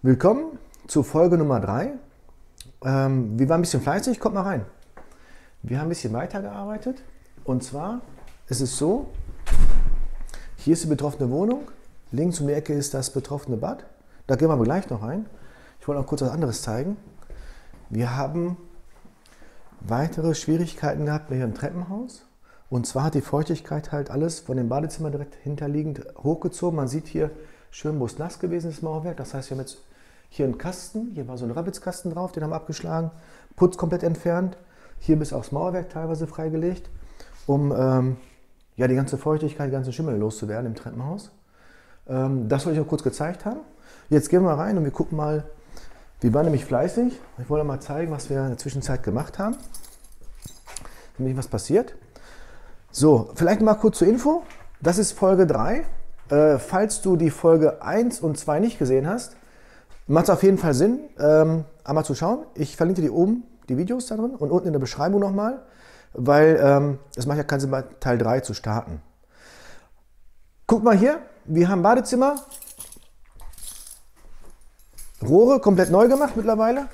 Willkommen zu Folge Nummer 3. Wir waren ein bisschen fleißig, kommt mal rein. Wir haben ein bisschen weitergearbeitet und zwar ist es so, hier ist die betroffene Wohnung, links um die Ecke ist das betroffene Bad. Da gehen wir aber gleich noch rein. Ich wollte noch kurz was anderes zeigen. Wir haben weitere Schwierigkeiten gehabt hier im Treppenhaus. Und zwar hat die Feuchtigkeit halt alles von dem Badezimmer direkt hinterliegend hochgezogen. Man sieht hier schön, wo es nass gewesen ist, das Mauerwerk. Das heißt, wir haben jetzt hier einen Kasten, hier war so ein Rabbitskasten drauf, den haben wir abgeschlagen, Putz komplett entfernt, hier bis aufs Mauerwerk teilweise freigelegt, um ja, die ganze Feuchtigkeit, die ganzen Schimmel loszuwerden im Treppenhaus. Das wollte ich noch kurz gezeigt haben. Jetzt gehen wir mal rein und wir gucken mal, wir waren nämlich fleißig. Ich wollte mal zeigen, was wir in der Zwischenzeit gemacht haben, nämlich was passiert. So, vielleicht mal kurz zur Info, das ist Folge 3. Falls du die Folge 1 und 2 nicht gesehen hast, macht es auf jeden Fall Sinn, einmal zu schauen. Ich verlinke dir oben die Videos da drin und unten in der Beschreibung nochmal, weil es macht ja keinen Sinn, bei Teil 3 zu starten. Guck mal hier, wir haben Badezimmer, Rohre komplett neu gemacht mittlerweile.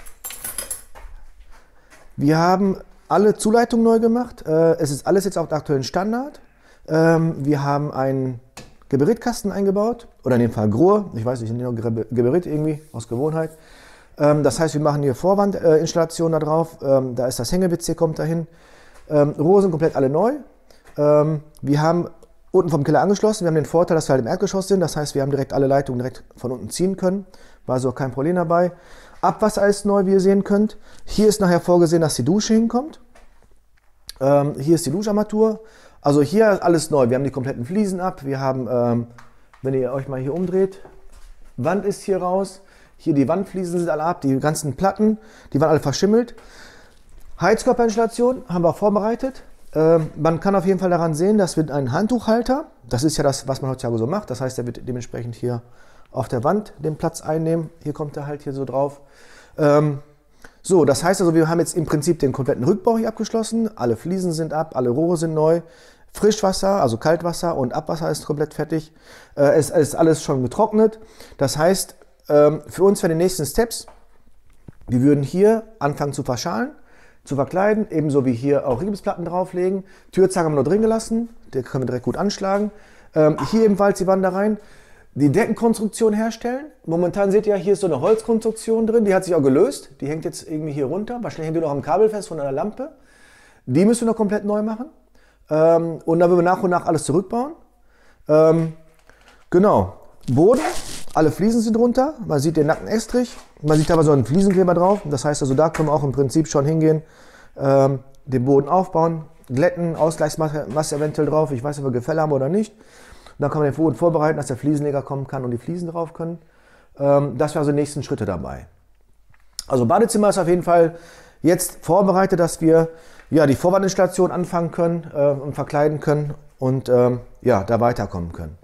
Wir haben alle Zuleitungen neu gemacht. Es ist alles jetzt auf dem aktuellen Standard. Wir haben einen Geberitkasten eingebaut, oder in dem Fall Grohe, ich weiß nicht, ich nenne noch Geberit irgendwie, aus Gewohnheit. Das heißt, wir machen hier Vorwandinstallationen da drauf, da ist das Hänge-WC, kommt dahin. Rohre sind komplett alle neu. Wir haben unten vom Keller angeschlossen, wir haben den Vorteil, dass wir halt im Erdgeschoss sind, das heißt, wir haben direkt alle Leitungen direkt von unten ziehen können, war also auch kein Problem dabei. Abwasser ist neu, wie ihr sehen könnt. Hier ist nachher vorgesehen, dass die Dusche hinkommt. Hier ist die Duscharmatur. Also hier ist alles neu. Wir haben die kompletten Fliesen ab. Wir haben, wenn ihr euch mal hier umdreht, Wand ist hier raus. Hier die Wandfliesen sind alle ab. Die ganzen Platten, die waren alle verschimmelt. Heizkörperinstallation haben wir vorbereitet. Man kann auf jeden Fall daran sehen, dass wir einen Handtuchhalter, das ist ja das, was man heutzutage so macht. Das heißt, der wird dementsprechend hier auf der Wand den Platz einnehmen. Hier kommt er halt hier so drauf. So, das heißt also, wir haben jetzt im Prinzip den kompletten Rückbau hier abgeschlossen. Alle Fliesen sind ab, alle Rohre sind neu. Frischwasser, also Kaltwasser und Abwasser ist komplett fertig. Es ist alles schon getrocknet. Das heißt, für uns für die nächsten Steps, wir würden hier anfangen zu verschalen, zu verkleiden, ebenso wie hier auch Rigipsplatten drauflegen. Türzange haben wir noch drin gelassen, die können wir direkt gut anschlagen. Hier ebenfalls die Wand da rein. Die Deckenkonstruktion herstellen. Momentan seht ihr, hier ist so eine Holzkonstruktion drin, die hat sich auch gelöst. Die hängt jetzt irgendwie hier runter. Wahrscheinlich hängt die noch am Kabel fest von einer Lampe. Die müssen wir noch komplett neu machen. Und dann würden wir nach und nach alles zurückbauen. Genau. Boden, alle Fliesen sind runter. Man sieht den nackten Estrich. Man sieht aber so einen Fliesenkleber drauf. Das heißt also, da können wir auch im Prinzip schon hingehen, den Boden aufbauen, glätten, Ausgleichsmasse eventuell drauf. Ich weiß nicht, ob wir Gefälle haben oder nicht. Dann kann man den Boden vorbereiten, dass der Fliesenleger kommen kann und die Fliesen drauf können. Das wäre also die nächsten Schritte dabei. Also Badezimmer ist auf jeden Fall jetzt vorbereitet, dass wir ja, die Vorwandinstallation anfangen können und verkleiden können und ja, da weiterkommen können.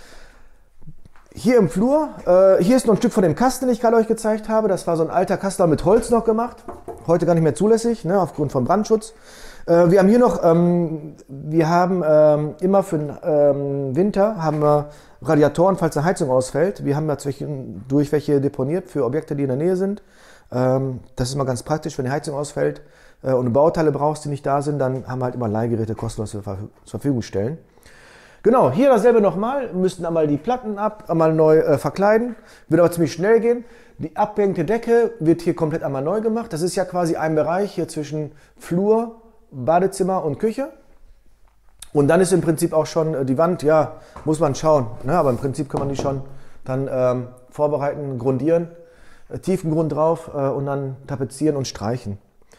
Hier im Flur, hier ist noch ein Stück von dem Kasten, den ich gerade euch gezeigt habe. Das war so ein alter Kasten mit Holz noch gemacht. Heute gar nicht mehr zulässig, ne, aufgrund von Brandschutz. Wir haben hier noch, wir haben immer für den Winter haben wir Radiatoren, falls eine Heizung ausfällt. Wir haben durch welche deponiert für Objekte, die in der Nähe sind. Das ist immer ganz praktisch, wenn die Heizung ausfällt und du Bauteile brauchst, die nicht da sind, dann haben wir halt immer Leihgeräte kostenlos zur Verfügung stellen. Genau, hier dasselbe nochmal. Wir müssten einmal die Platten einmal neu verkleiden. Wird aber ziemlich schnell gehen. Die abhängende Decke wird hier komplett einmal neu gemacht. Das ist ja quasi ein Bereich hier zwischen Flur, Badezimmer und Küche. Und dann ist im Prinzip auch schon die Wand, ja, muss man schauen. Ne? Aber im Prinzip kann man die schon dann vorbereiten, grundieren, Tiefengrund drauf und dann tapezieren und streichen.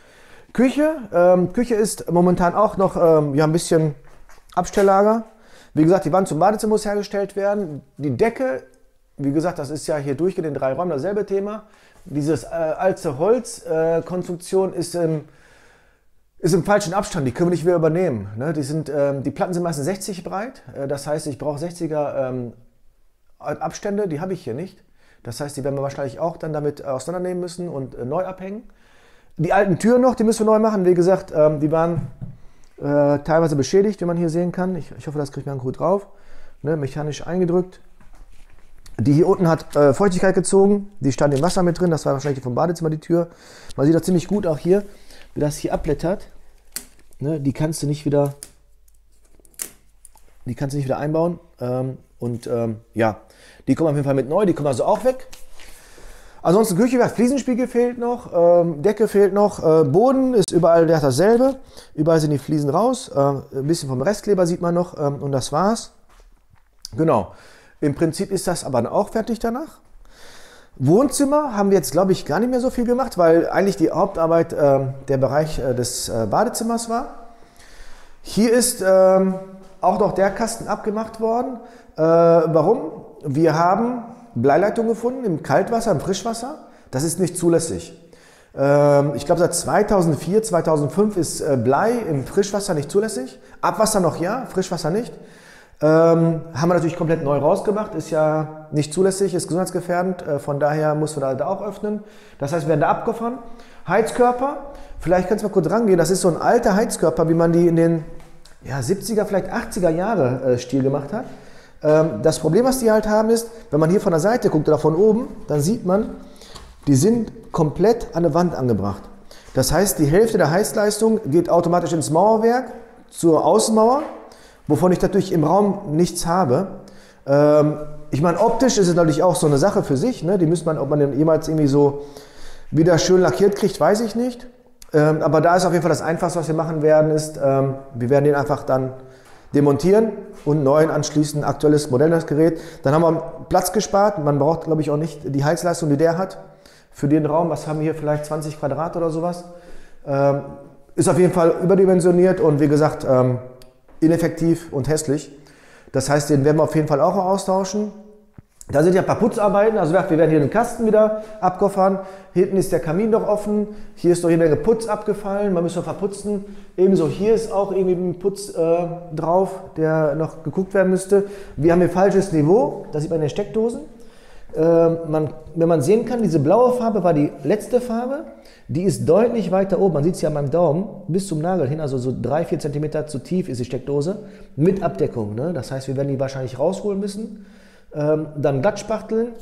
Küche, Küche ist momentan auch noch ja, ein bisschen Abstelllager. Wie gesagt, die Wand zum Badezimmer muss hergestellt werden. Die Decke, wie gesagt, das ist ja hier durchgehend in 3 Räumen dasselbe Thema. Dieses alte Holzkonstruktion ist im falschen Abstand, die können wir nicht wieder übernehmen. Ne? Die Platten sind meistens 60 breit, das heißt, ich brauche 60er Abstände, die habe ich hier nicht. Das heißt, die werden wir wahrscheinlich auch dann damit auseinandernehmen müssen und neu abhängen. Die alten Türen noch, die müssen wir neu machen. Wie gesagt, die waren teilweise beschädigt, wie man hier sehen kann. Ich hoffe, das kriegt man gut drauf. Ne? Mechanisch eingedrückt. Die hier unten hat Feuchtigkeit gezogen, die stand im Wasser mit drin, das war wahrscheinlich vom Badezimmer die Tür. Man sieht das ziemlich gut auch hier, wie das hier abblättert. Ne, die kannst du nicht wieder einbauen. Ja, die kommen auf jeden Fall mit neu, die kommen also auch weg. Ansonsten Küche, Fliesenspiegel fehlt noch, Decke fehlt noch, Boden ist überall dasselbe. Überall sind die Fliesen raus, ein bisschen vom Restkleber sieht man noch und das war's. Genau, im Prinzip ist das aber auch fertig danach. Wohnzimmer haben wir jetzt, glaube ich, gar nicht mehr so viel gemacht, weil eigentlich die Hauptarbeit der Bereich des Badezimmers war. Hier ist auch noch der Kasten abgemacht worden. Warum? Wir haben Bleileitung gefunden im Kaltwasser, im Frischwasser. Das ist nicht zulässig. Ich glaube, seit 2004, 2005 ist Blei im Frischwasser nicht zulässig. Abwasser noch ja, Frischwasser nicht. Haben wir natürlich komplett neu rausgemacht. Ist ja nicht zulässig, ist gesundheitsgefährdend. Von daher mussten wir da auch öffnen. Das heißt, wir werden da abgefahren. Heizkörper, vielleicht kannst du mal kurz rangehen. Das ist so ein alter Heizkörper, wie man die in den 70er, vielleicht 80er Jahre Stil gemacht hat. Das Problem, was die halt haben, ist, wenn man hier von der Seite guckt oder von oben, dann sieht man, die sind komplett an der Wand angebracht. Das heißt, die Hälfte der Heizleistung geht automatisch ins Mauerwerk, zur Außenmauer, wovon ich natürlich im Raum nichts habe. Ich meine, optisch ist es natürlich auch so eine Sache für sich. Ne? Die müsste man, ob man den jemals irgendwie so wieder schön lackiert kriegt, weiß ich nicht. Aber da ist auf jeden Fall das Einfachste, was wir machen werden, ist, wir werden den einfach dann demontieren und neu anschließen, aktuelles Modell das Gerät. Dann haben wir Platz gespart. Man braucht, glaube ich, auch nicht die Heizleistung, die der hat. Für den Raum, was haben wir hier, vielleicht 20 Quadrat oder sowas. Ist auf jeden Fall überdimensioniert und wie gesagt, ineffektiv und hässlich. Das heißt, den werden wir auf jeden Fall auch austauschen. Da sind ja ein paar Putzarbeiten, also wir werden hier den Kasten wieder abkoffern. Hinten ist der Kamin noch offen, hier ist noch jede Menge Putz abgefallen, man müsste noch verputzen. Ebenso hier ist auch irgendwie ein Putz drauf, der noch geguckt werden müsste. Wir haben hier falsches Niveau, das sieht man in den Steckdosen. Wenn man sehen kann, diese blaue Farbe war die letzte Farbe, die ist deutlich weiter oben, man sieht es ja an meinem Daumen, bis zum Nagel hin, also so 3-4 cm zu tief ist die Steckdose, mit Abdeckung. Ne? Das heißt, wir werden die wahrscheinlich rausholen müssen. Dann glatt spachteln.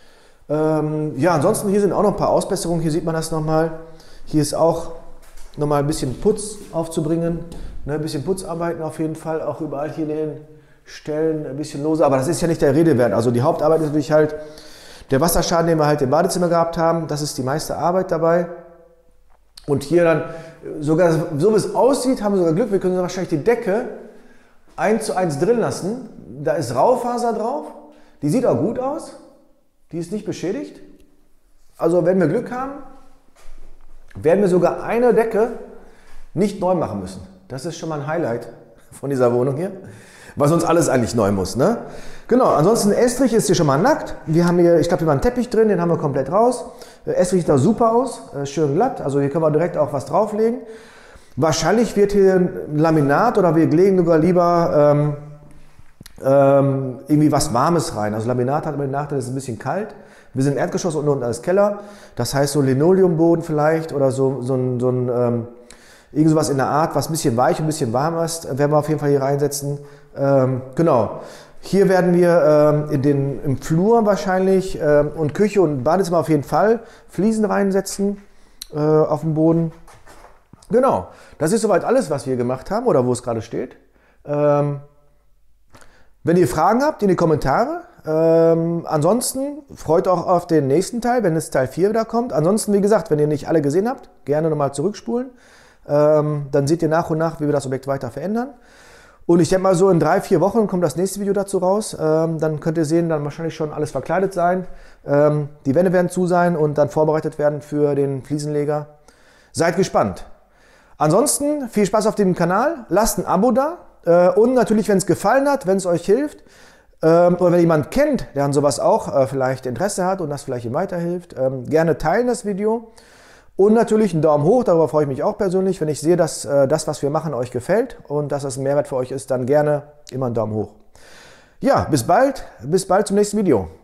Ja, ansonsten hier sind auch noch ein paar Ausbesserungen. Hier sieht man das nochmal. Hier ist auch nochmal ein bisschen Putz aufzubringen. Ne, ein bisschen Putzarbeiten auf jeden Fall. Auch überall hier in den Stellen ein bisschen lose. Aber das ist ja nicht der Rede wert. Also die Hauptarbeit ist natürlich halt der Wasserschaden, den wir halt im Badezimmer gehabt haben. Das ist die meiste Arbeit dabei. Und hier dann, sogar so wie es aussieht, haben wir sogar Glück. Wir können wahrscheinlich die Decke 1:1 drin lassen. Da ist Raufaser drauf. Die sieht auch gut aus, die ist nicht beschädigt. Also wenn wir Glück haben, werden wir sogar eine Decke nicht neu machen müssen. Das ist schon mal ein Highlight von dieser Wohnung hier, weil sonst alles eigentlich neu muss. Ne? Genau, ansonsten Estrich ist hier schon mal nackt. Wir haben hier, ich glaube, hier war ein Teppich drin, den haben wir komplett raus. Estrich sieht da super aus, schön glatt, also hier können wir direkt auch was drauflegen. Wahrscheinlich wird hier ein Laminat oder wir legen sogar lieber irgendwie was Warmes rein. Also Laminat hat immer den Nachteil, es ist ein bisschen kalt. Wir sind im Erdgeschoss und unten als Keller. Das heißt so Linoleumboden vielleicht oder irgend sowas in der Art, was ein bisschen weich und ein bisschen warm ist, werden wir auf jeden Fall hier reinsetzen. Genau. Hier werden wir im Flur wahrscheinlich und Küche und Badezimmer auf jeden Fall Fliesen reinsetzen auf dem Boden. Genau. Das ist soweit alles, was wir gemacht haben oder wo es gerade steht. Wenn ihr Fragen habt, in die Kommentare. Ansonsten freut euch auf den nächsten Teil, wenn es Teil 4 wieder kommt. Ansonsten, wie gesagt, wenn ihr nicht alle gesehen habt, gerne nochmal zurückspulen. Dann seht ihr nach und nach, wie wir das Objekt weiter verändern. Und ich denke mal, so in 3-4 Wochen kommt das nächste Video dazu raus. Dann könnt ihr sehen, dann wahrscheinlich schon alles verkleidet sein. Die Wände werden zu sein und dann vorbereitet werden für den Fliesenleger. Seid gespannt. Ansonsten viel Spaß auf dem Kanal. Lasst ein Abo da. Und natürlich, wenn es gefallen hat, wenn es euch hilft oder wenn jemand kennt, der an sowas auch vielleicht Interesse hat und das vielleicht ihm weiterhilft, gerne teilen das Video. Und natürlich einen Daumen hoch, darüber freue ich mich auch persönlich. Wenn ich sehe, dass das, was wir machen, euch gefällt und dass das ein Mehrwert für euch ist, dann gerne immer einen Daumen hoch. Ja, bis bald zum nächsten Video.